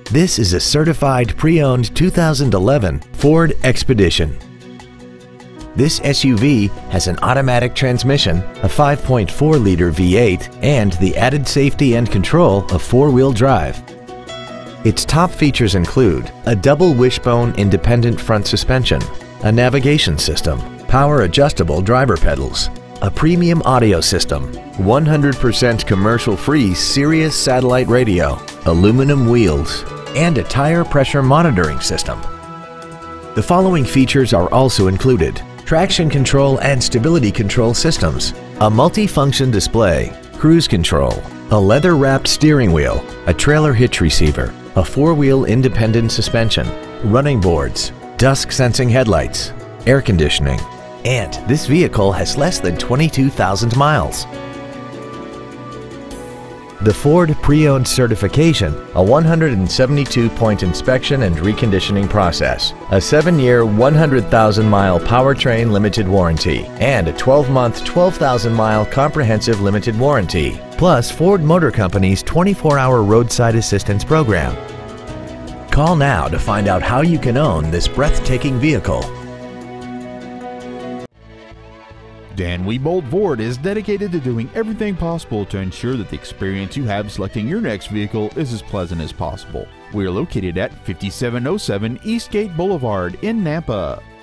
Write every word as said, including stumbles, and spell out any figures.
This is a certified pre-owned two thousand eleven Ford Expedition. This S U V has an automatic transmission, a five point four liter V eight, and the added safety and control of four-wheel drive. Its top features include a double wishbone independent front suspension, a navigation system, power adjustable driver pedals, a premium audio system, one hundred percent commercial-free Sirius satellite radio, aluminum wheels, and a tire pressure monitoring system. The following features are also included: traction control and stability control systems, a multi-function display, cruise control, a leather-wrapped steering wheel, a trailer hitch receiver, a four-wheel independent suspension, running boards, dusk-sensing headlights, air conditioning, and this vehicle has less than twenty-two thousand miles. The Ford Pre-Owned Certification, a one hundred seventy-two point inspection and reconditioning process, a seven year, one hundred thousand mile powertrain limited warranty, and a twelve month, twelve thousand mile comprehensive limited warranty, plus Ford Motor Company's twenty-four hour roadside assistance program. Call now to find out how you can own this breathtaking vehicle. Dan Wiebold Ford is dedicated to doing everything possible to ensure that the experience you have selecting your next vehicle is as pleasant as possible. We are located at fifty-seven oh seven Eastgate Boulevard in Nampa.